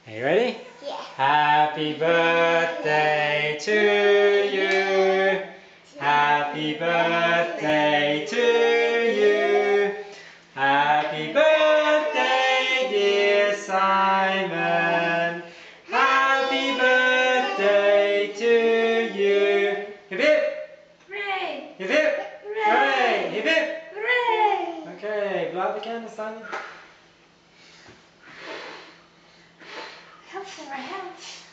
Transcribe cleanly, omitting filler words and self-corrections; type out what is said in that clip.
Are you ready? Yeah. Happy birthday to you. Happy birthday to you. Happy birthday, dear Simon. Happy birthday to you. Hip hip. Hooray! Hip hip. Hooray. Hip hip. Hooray! Okay, blow out the candle, Simon. Helps never helps.